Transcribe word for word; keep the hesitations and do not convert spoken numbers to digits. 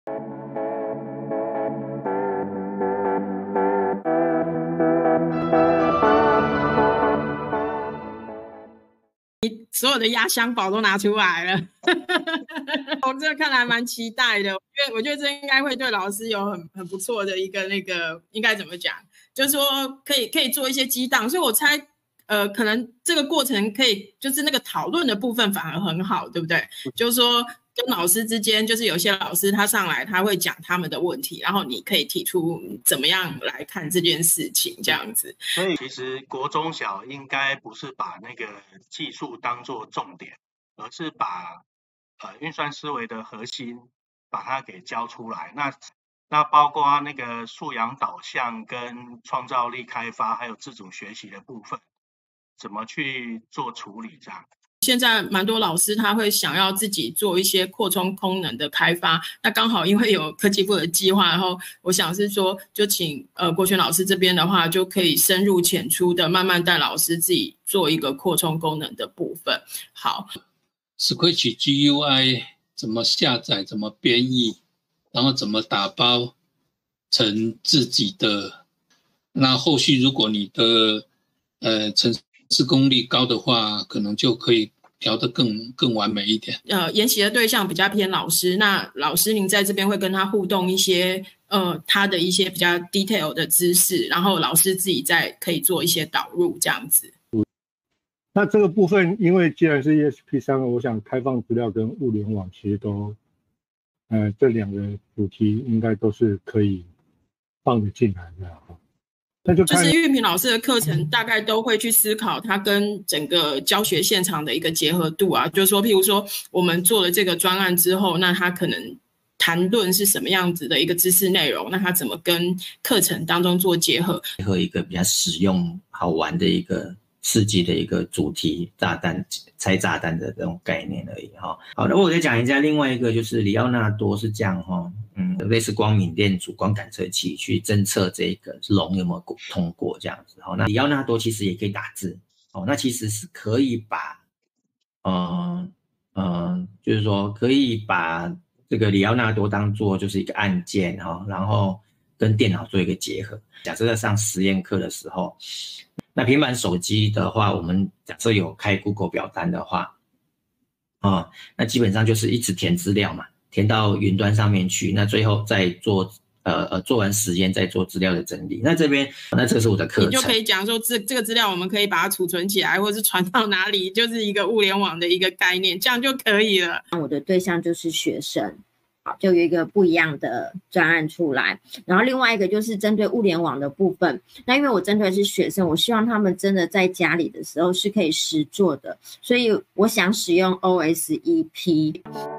所有的压箱宝都拿出来了我这个看来蛮期待的，因为我觉得这应该会对老师有很很不错的一个那个应该怎么讲，就是说可以可以做一些激荡，所以我猜呃可能这个过程可以就是那个讨论的部分反而很好，对不对？就是说跟老师之间，就是有些老师他上来他会讲他们的问题，然后你可以提出怎么样来看这件事情这样子。 所以其实国中小应该不是把那个技术当作重点，而是把呃运算思维的核心把它给教出来。那那包括那个素养导向跟创造力开发还有自主学习的部分怎么去做处理这样。 现在蛮多老师他会想要自己做一些扩充功能的开发，那刚好因为有科技部的计划，然后我想是说就请呃国权老师这边的话就可以深入浅出的慢慢带老师自己做一个扩充功能的部分。好， Scratch G U I 怎么下载，怎么编译，然后怎么打包成自己的，那后续如果你的呃程式功力高的话，可能就可以调得更更完美一点。 呃，研习的对象比较偏老师，那老师您在这边会跟他互动一些呃他的一些比较 detail 的知识，然后老师自己再可以做一些导入这样子。 那这个部分，因为既然是 E S P 三，我想开放资料跟物联网其实都，呃，这两个主题应该都是可以放得进来的。那就就是玉萍老师的课程大概都会去思考它跟整个教学现场的一个结合度啊，就是说譬如说我们做了这个专案之后，那它可能谈论是什么样子的一个知识内容，那它怎么跟课程当中做结合， 结合一个比较实用好玩的一个刺激的一个主题，炸弹拆炸弹的这种概念而已哈。好，那我再讲一下另外一个，就是里奥纳多是这样哈，嗯，类似光敏电阻光感测器去侦测这个龙有没有通过这样子。好，那里奥纳多其实也可以打字，哦，那其实是可以把，嗯、呃、嗯、呃，就是说可以把这个里奥纳多当做就是一个按键哈，然后跟电脑做一个结合。假设在上实验课的时候，那平板手机的话，我们假设有开 Google 表单的话，啊、哦，那基本上就是一直填资料嘛，填到云端上面去，那最后再做呃呃做完实验再做资料的整理。那这边那这个是我的课程， 你就可以讲说这这个资料我们可以把它储存起来，或是传到哪里，就是一个物联网的一个概念，这样就可以了。 我的对象就是学生。好，就有一个不一样的专案出来，然后另外一个就是针对物联网的部分。那因为我针对的是学生，我希望他们真的在家里的时候是可以实作的，所以我想使用 O S E P。